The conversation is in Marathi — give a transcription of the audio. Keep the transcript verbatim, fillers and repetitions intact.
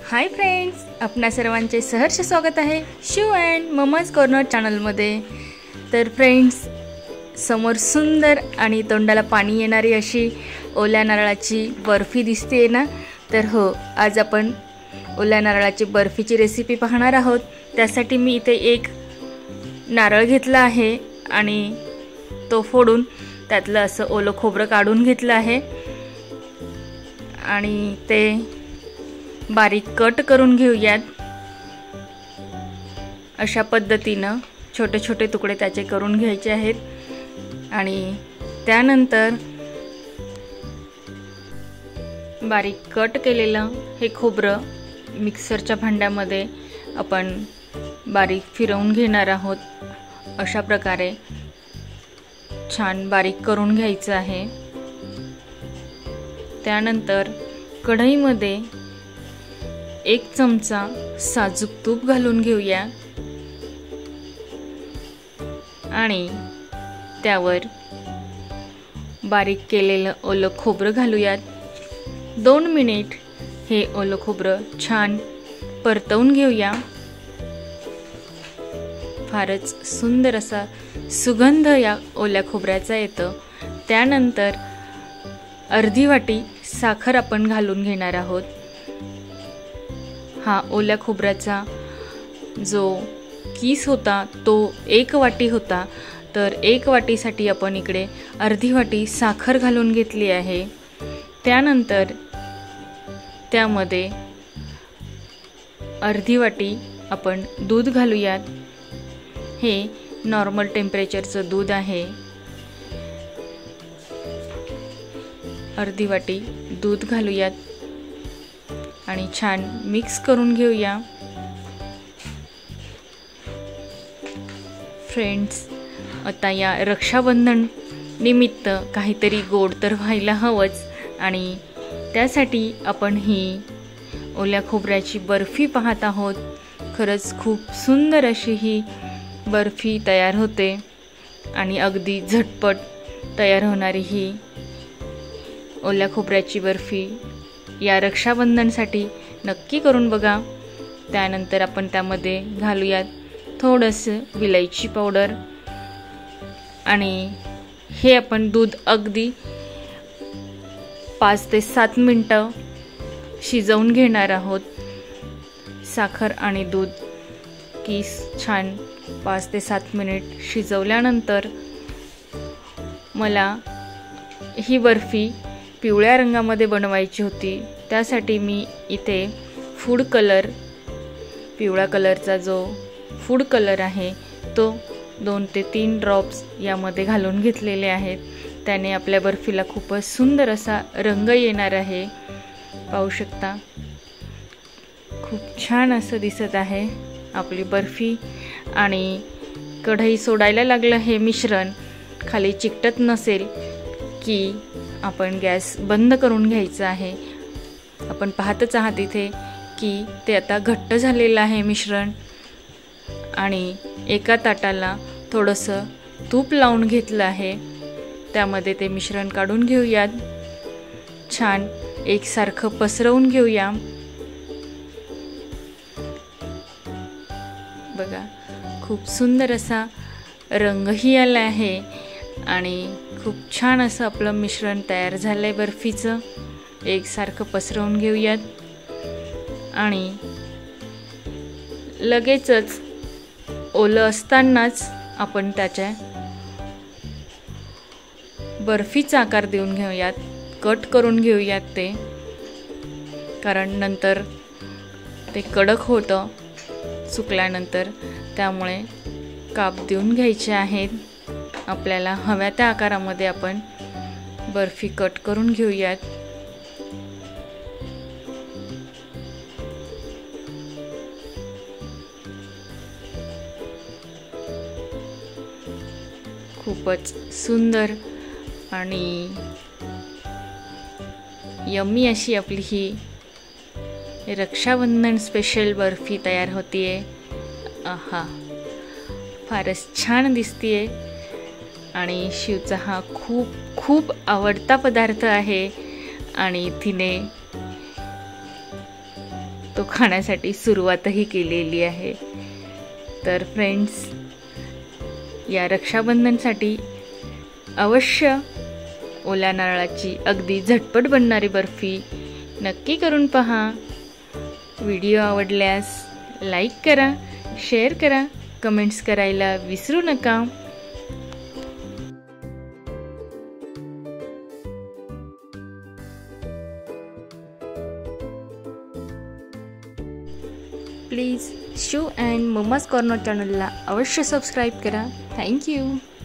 हाय फ्रेंड्स, आपणा सर्वांचे सहर्ष स्वागत आहे शिव अँड मम्माज कॉर्नर चॅनलमध्ये। तर फ्रेंड्स, समोर सुंदर आणि तोंडाला पाणी येणारी अशी ओल्या नारळाची बर्फी दिसते ना। तर हो, आज आपण ओल्या नारळाची बर्फीची रेसिपी पाहणार आहोत। त्यासाठी मी इथे एक नारळ घेतला आहे आणि तो फोडून त्यातलं असं ओलं खोबरं काढून घेतलं आहे आणि ते बारीक कट करून घेऊयात। अशा पद्धतीनं छोटे छोटे तुकडे त्याचे करून घ्यायचे आहेत आणि त्यानंतर बारीक कट केलेलं हे खोबरं मिक्सरच्या भांड्यामध्ये आपण बारीक फिरवून घेणार आहोत। अशा प्रकारे छान बारीक करून घ्यायचं आहे। त्यानंतर कढईमध्ये एक चमचा साजूक तूप घालून घेऊया आणि त्यावर बारीक केलेलं ओलं खोबरं घालूयात। दोन मिनिट हे ओलं खोबरं छान परतवून घेऊया। फारच सुंदर असा सुगंध या ओल्या खोबऱ्याचा येतो। त्यानंतर अर्धी वाटी साखर आपण घालून घेणार आहोत। हा ओल्या खोबऱ्याचा जो किस होता तो एक वाटी होता, तर एक वाटीसाठी आपण इकडे अर्धी वाटी साखर घालून घेतली आहे। त्यानंतर त्यामध्ये अर्धी वाटी आपण दूध घालूयात। हे नॉर्मल टेम्परेचरचं दूध आहे। अर्धी वाटी दूध घालूयात आणि छान मिक्स करून घेऊया। फ्रेंड्स, आता या रक्षाबंधन निमित्त काहीतरी गोड तर व्हायला हवंच आणि त्यासाठी आपण ही ओल्या खोबऱ्याची बर्फी पाहत आहोत। खरंच खूप सुंदर अशी ही बर्फी तयार होते आणि अगदी झटपट तयार होणारी ही ओल्या खोबऱ्याची बर्फी या रक्षाबंधनसाठी नक्की करून बघा। त्यानंतर आपण त्यामध्ये घालूयात थोडंसं विलायची पावडर आणि हे आपण दूध अगदी पाच ते सात मिनटं शिजवून घेणार आहोत। साखर आणि दूध किस छान पाच ते सात मिनिट शिजवल्यानंतर मला ही बर्फी पिवळ्या रंगामध्ये बनवायची होती। त्यासाठी मी इथे फूड कलर, पिवळ्या कलरचा जो फूड कलर आहे तो दोन ते तीन ड्रॉप्स यामध्ये घालून घेतलेले आहेत। त्याने आपल्या बर्फीला खूपच सुंदर असा रंग येणार आहे। पाहू शकता, खूप छान असं दिसत आहे आपली बर्फी। आणि कढई सोडायला लागलं हे मिश्रण खाली चिकटत नसेल की आपण गॅस बंद करून घ्यायचा आहे। आपण पाहतच आहात इथे की ते आता घट्ट झालेलं आहे मिश्रण आणि एका ताटाला थोडंसं तूप लावून घेतलं आहे। त्यामध्ये ते मिश्रण काढून घेऊयात। छान एकसारखं पसरवून घेऊया। बघा, खूप सुंदर असा रंगही आला आहे आणि खूप छान असं आपलं मिश्रण तयार झालंय बर्फीचं। एकसारखं पसरवून घेऊयात आणि लगेचच ओलं असतानाच आपण त्याच्या बर्फीचा आकार देऊन घेऊयात, कट करून घेऊयात ते, कारण नंतर ते कडक होतं सुकल्यानंतर। त्यामुळे काप देऊन घ्यायचे आहेत। आपल्याला हव्या त्या आकारामध्ये आपण बर्फी कट करून घेऊयात। खूपच सुंदर आणि यम्मी अशी आपली ही रक्षाबंधन स्पेशल बर्फी तयार होतीये। आहा, फारच छान दिसतीये आणि शिवचा हा खूप खूप आवडता पदार्थ आहे आणि तिने तो खाण्यासाठी सुरुवातही केलेली आहे। तर फ्रेंड्स, या रक्षाबंधनसाठी अवश्य ओल्या नारळाची अगदी झटपट बनणारी बर्फी नक्की करून पहा। व्हिडिओ आवडल्यास लाईक करा, शेअर करा, कमेंट्स करायला विसरू नका। Please Shu and Mamma's Corner चॅनलला अवश्य सबस्क्राईब करा। थँक्यू।